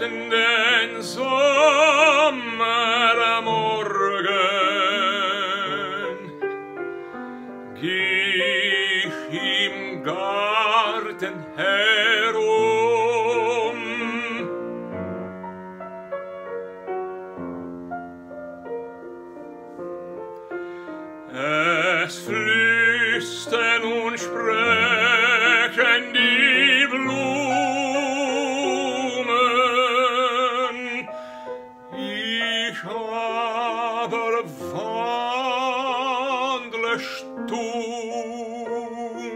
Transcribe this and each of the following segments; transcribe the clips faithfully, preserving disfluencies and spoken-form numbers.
leuchtenden Sommermorgen geh ich im Garten herum. Es flüstern und sprechen die Blumen, ich aber wandle stumm.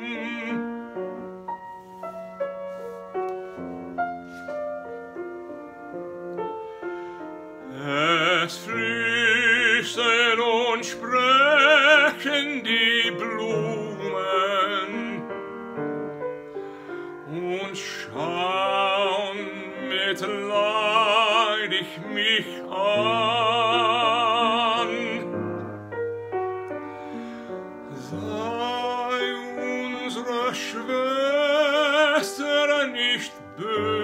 Es flüstern und sprechen die Blumen und schauen mitleidig mich an. Sei unsere Schwester nicht böse,